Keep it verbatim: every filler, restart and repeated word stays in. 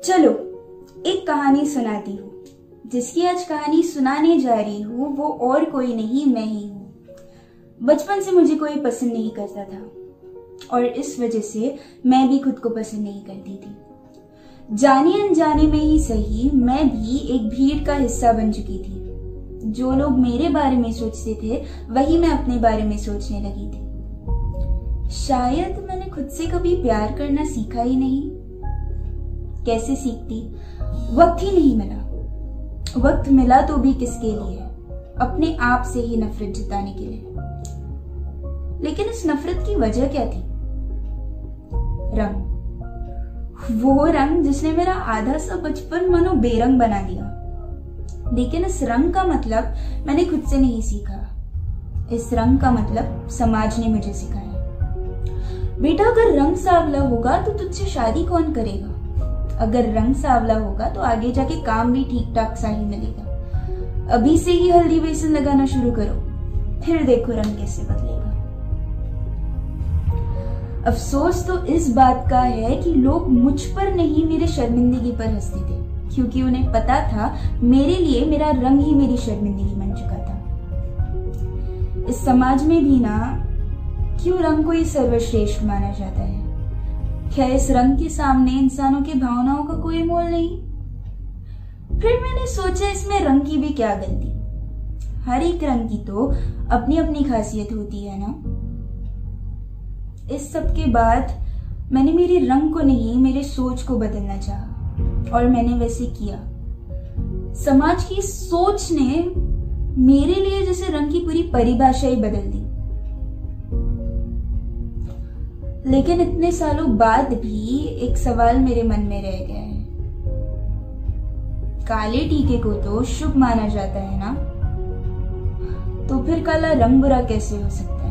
चलो एक कहानी सुनाती हूँ। जिसकी आज कहानी सुनाने जा रही हूँ वो और कोई नहीं, मैं ही हूँ। बचपन से मुझे कोई पसंद नहीं करता था और इस वजह से मैं भी खुद को पसंद नहीं करती थी। जाने अनजाने में ही सही, मैं भी एक भीड़ का हिस्सा बन चुकी थी। जो लोग मेरे बारे में सोचते थे वही मैं अपने बारे में सोचने लगी थी। शायद मैंने खुद से कभी प्यार करना सीखा ही नहीं। कैसे सीखती? वक्त ही नहीं मिला। वक्त मिला तो भी किसके लिए? अपने आप से ही नफरत जताने के लिए। लेकिन इस नफरत की वजह क्या थी? रंग। वो रंग जिसने मेरा आधा सा बचपन मानो बेरंग बना दिया। लेकिन इस रंग का मतलब मैंने खुद से नहीं सीखा। इस रंग का मतलब समाज ने मुझे सिखाया। बेटा, अगर रंग सांवला होगा तो तुझसे शादी कौन करेगा? अगर रंग सांवला होगा तो आगे जाके काम भी ठीक ठाक सा ही मिलेगा। अभी से ही हल्दी बेसन लगाना शुरू करो, फिर देखो रंग कैसे बदलेगा। अफसोस तो इस बात का है कि लोग मुझ पर नहीं, मेरे शर्मिंदगी पर हंसते थे, क्योंकि उन्हें पता था मेरे लिए मेरा रंग ही मेरी शर्मिंदगी बन चुका था। इस समाज में भी ना क्यों रंग को ही सर्वश्रेष्ठ माना जाता है? क्या इस रंग के सामने इंसानों की भावनाओं का कोई मोल नहीं? फिर मैंने सोचा इसमें रंग की भी क्या गलती। हर एक रंग की तो अपनी अपनी खासियत होती है ना। इस सब के बाद मैंने मेरे रंग को नहीं, मेरे सोच को बदलना चाहा और मैंने वैसे किया। समाज की सोच ने मेरे लिए जैसे रंग की पूरी परिभाषा ही बदल दी। लेकिन इतने सालों बाद भी एक सवाल मेरे मन में रह गया है। काले टीके को तो शुभ माना जाता है ना, तो फिर काला रंग बुरा कैसे हो सकता है?